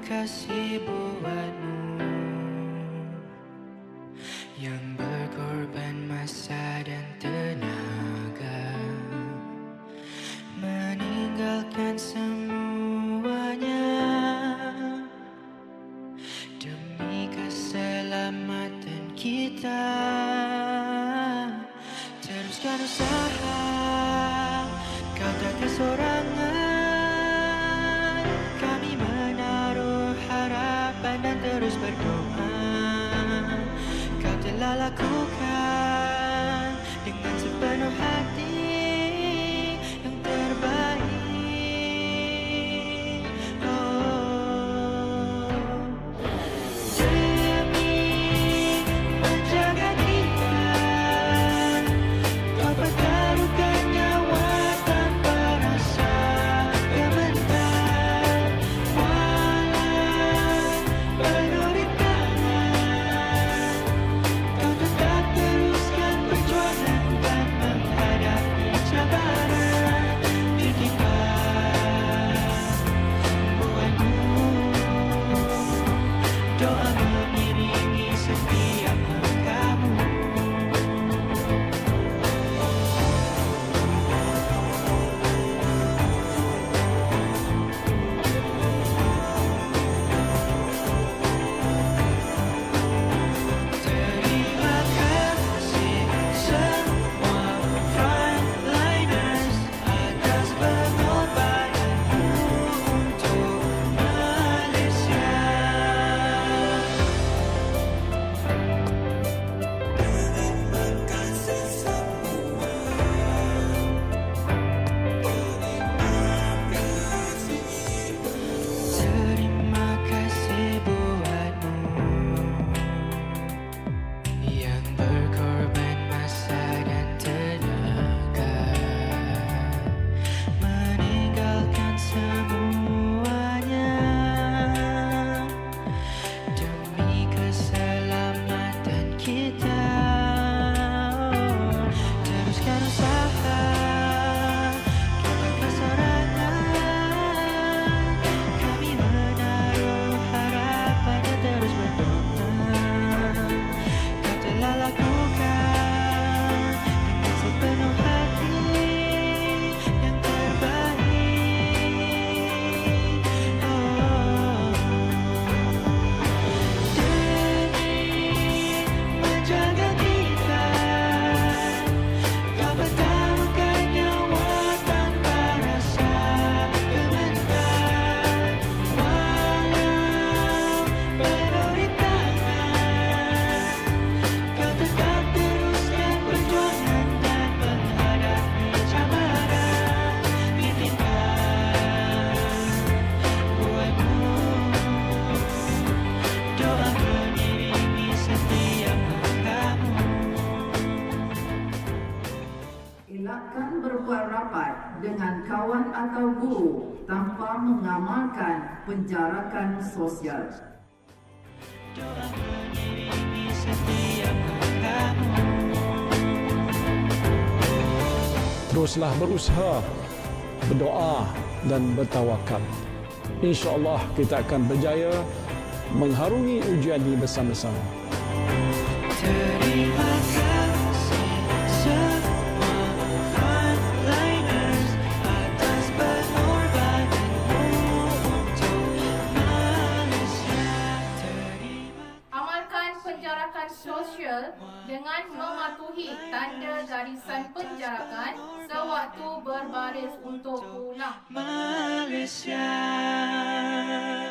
kasih buatmu yang berkorban masa dan tenaga, meninggalkan semuanya demi keselamatan kita. Teruskan usaha, kau tak kesorangan. Kami menaruh harapan dan terus berdoa. Kau telah lakukan dengan sepenuh hati yang terbaik. Oh, demi menjaga kita, kau pertaruhkan nyawa tanpa rasa kemenangan. Walau penuh rintangan, kau tetap teruskan perjuangan dan menghadapi cabaran. Titipkan buatmu, doa mengiringi setiap langkahmu. Terima kasih semua frontliners atas pengorbananmu untuk Malaysia. Terima kasih semua. Terima kasih buatmu yang berkorban masa dan tenaga, meninggalkan semuanya demi keselamatan kita. Teruskan usaha, kau tak kesorangan. Kami menaruh harapan dan terus berdoa. Kau telah lakukan dengan sepenuh hati yang terbaik. Oh, demi menjaga kita, kau pertaruhkan nyawa tanpa rasa kemenangan. Walau penuh rintangan, kau tetap teruskan perjuangan dan menghadapi cabaran. Titipkan buatmu, doa mengiringi setiap langkahmu. Elakkan berbuat rapat dengan kawan atau guru tanpa mengamalkan penjarakan sosial. Doa mengiringi setiap langkahmu. Teruslah berusaha, berdoa dan bertawakal. InsyaAllah kita akan berjaya mengharungi ujian ini bersama-sama. Terima kasih semua frontliners atas pengorbananmu untuk Malaysia. Amalkan penjarakan sosial dengan mematuhi tanda garisan penjarakan sewaktu berbaris untuk pulang. Malaysia.